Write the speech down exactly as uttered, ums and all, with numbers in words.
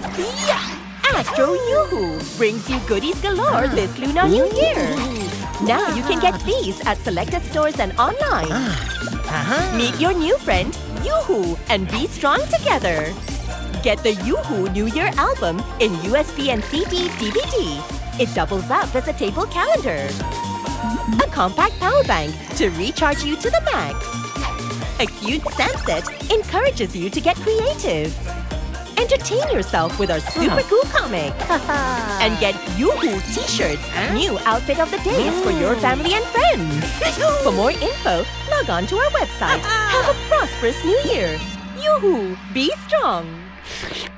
Yeah! Astro Yoo-hoo brings you goodies galore this Lunar New Year. Now you can get these at selected stores and online. Meet your new friend, Yoo-hoo, and be strong together. Get the Yoo-hoo New Year album in U S B and C D D V D. It doubles up as a table calendar. A compact power bank to recharge you to the max. A cute stamp set encourages you to get creative. Entertain yourself with our super cool comic. And get Yoo-hoo t-shirts, new outfit of the days for your family and friends. For more info, log on to our website. Have a prosperous new year. Yoo-hoo, be strong.